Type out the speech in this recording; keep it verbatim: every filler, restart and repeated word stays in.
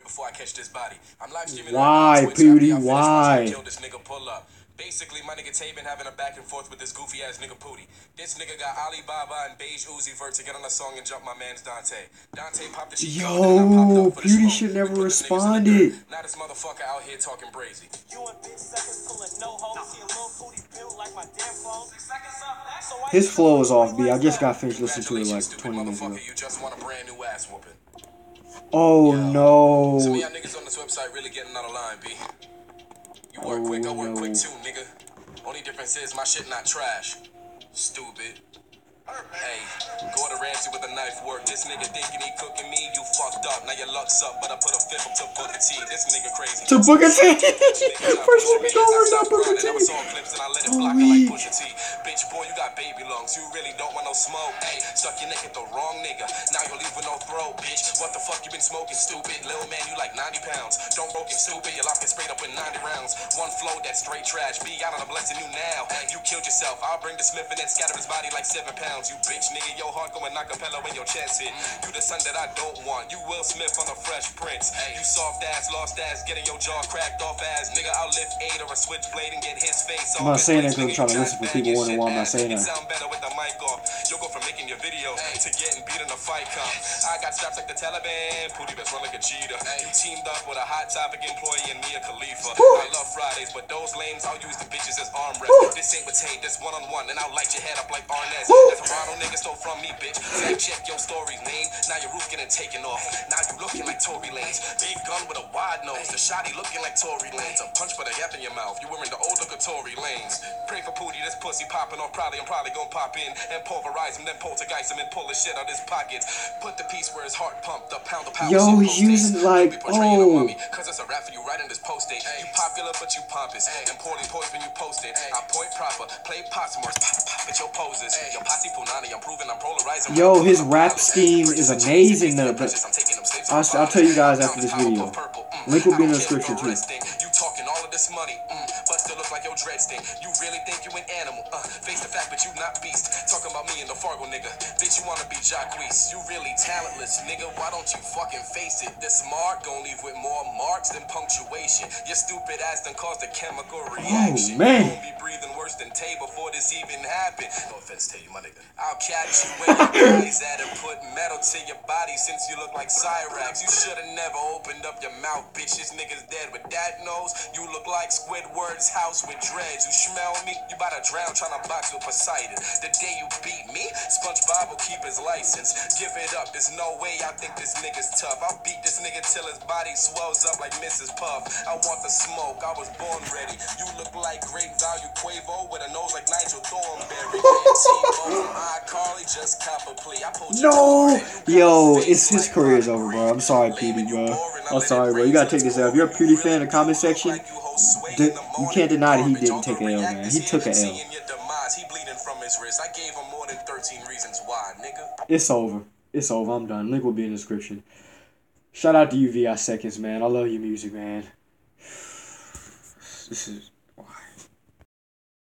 before I catch this body. I'm live streaming. Why, Poudii? Why? Kill this nigga, pull up. Basically, my nigga Tay been having a back and forth with this goofy ass nigga Poudii. This nigga got Alibaba and Beige Uzi Vert to get on a song and jump my man's Dante. Dante popped the shit. Yo, Poudii should never responded. Now this motherfucker out here talking brazy. You and bitch seconds pulling no hoes. See a little Poudii built like my damn phone. His flow is off, B. I just got finished listening to it like twenty minutes ago. You just want a brand new ass whooping. Oh Yo. no. Some of y'all niggas on this website really getting out of line, B. You work oh, quick, I work no. quick too, nigga. Only difference is my shit not trash. Stupid. Hey, go to Ramsey with a knife work. This nigga thinking he cooking me, you fucked up. Now your luck's up, but I put a fifth up to Booker T. This nigga crazy. To Booker T. First one we over, not Booker T. I was all clips and I let it block it like Pusha T. Bitch, boy, you got baby lungs. You really don't want no smoke. Hey, stuck your neck at the wrong nigga. Now you'll leave with no throat, bitch. What the fuck you been smoking, stupid? Little man, you like ninety pounds. Don't broken, stupid. Your life get sprayed up with ninety rounds. One flow, that's straight trash. B, I don't blessing you now. You killed yourself. I'll bring the Smith and then scatter his body like seven pounds. You bitch, nigga. Your heart going knock a pillow when your chest hit. You the son that I don't want. You Will Smith on a Fresh Prince. You soft ass, lost ass, getting your jaw cracked off ass. Nigga, I'll lift eight or a switchblade and get his face off. I'm not saying that because I'm trying to listen for people wondering why I'm not saying that. Sound better with the mic off. You'll go from making your video to getting beat in a fight comp. I got straps like the Taliban. Poudii best run like a cheetah. You teamed up with a hot topic employee and Mia Khalifa. I love Fridays, but those lames, I'll use the bitches as armrests. This ain't with Tate, this one on one, and I'll light your head up like Arnez. If Toronto niggas stole from me, bitch. Fact check your stories, name. Now your roof getting taken off. Now you looking like Tory Lanez. Big gun with a wide nose. The shotty looking like Tory Lanez. A punch for the F in your mouth. You wearing the old look of Tory Lanez. Pray for Poudii, this pussy popping off. Probably, I'm probably gonna pop in and pulverize him, then poltergeist him and pull the shit out his pockets. Put the piece where his heart pumped. The pound of power. Yo, he's using like, oh. Cause it's a rap for you right in this post date. You popular, but you pompous. And poorly poised when you post it. I point proper. Play possum or pop, pop at your poses. Your posse punani, I'm proving I'm polarizing. Yo, his rap scheme is amazing though, but I'll, I'll tell you guys after this video. Link will be in the description too. You talking all of this money, mm, but still look like your dread sting. You really think you an animal? Uh, face the fact, but you not beast. Talking about me and the Fargo nigga. Bitch, you wanna be Jacquees. You really talentless, nigga. Why don't you fucking face it? This mark gon' leave with more marks than punctuation. Your stupid ass done caused a chemical reaction. Oh, man. You gon' be breathing worse than Tay before this even happened. No offense to you, my nigga. I'll catch you where your eyes at and put metal to your body since you look like Cyrax. You should've never opened up your mouth, bitch. This nigga's dead with that nose. You look like Squidward's house with dreads. You smell me? You bout to drown trying to box with Poseidon. The day you beat me, SpongeBob will keep his license. Give it up. There's no way I think this nigga's tough. I'll beat this nigga till his body swells up like Missus Puff. I want the smoke. I was born ready. You look like great value Quavo with a nose like Nigel Thornberry. Just cop a plea. I pulled no, yo, it's his career's over, bro. I'm sorry, Poudii, bro. I'm sorry, bro. You gotta take this out. If you're a Poudii fan in the comment section, you can't deny that he didn't take an L, man. He took an L. It's over. It's over. I'm done. Link will be in the description. Shout out to you, V I Seconds, man. I love your music, man. This is.